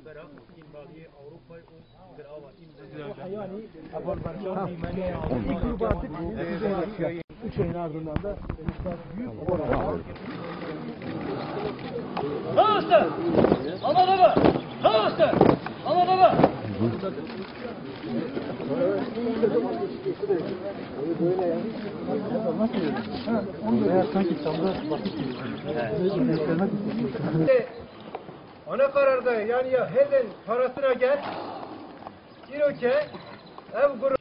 برا این باقی اروپا و گرآوا این حیوانی اول برشان بیمانی üç ayın ardından da büyük olarak Hasta! Ana baba! Hasta! Ana baba! Ana kararda yani ya herden parasına gel İroke ev grubu